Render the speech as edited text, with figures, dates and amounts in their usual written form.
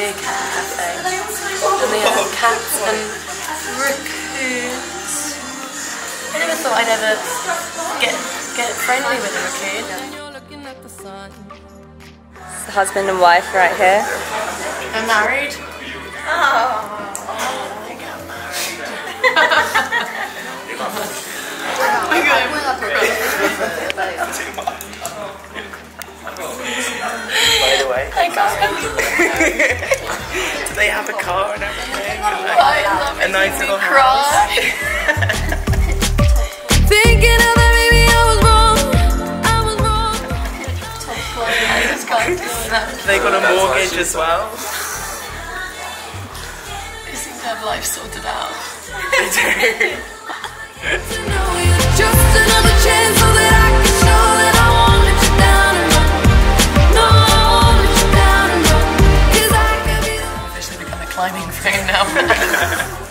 big cafe. And they have cats and raccoons. I never thought I'd ever get friendly with a raccoon. It's the husband and wife right here. They're married. Oh. By the way, I can't. do they have a car and everything? A nice little house. Thinking of it, maybe I was wrong. I just can't do that. They got a mortgage as well. They seem to have life sorted out. They do. Just another chance so that I can show that I won't let you down and run. No, I won't let you down and run. 'Cause I can be the I've officially become a climbing frame now.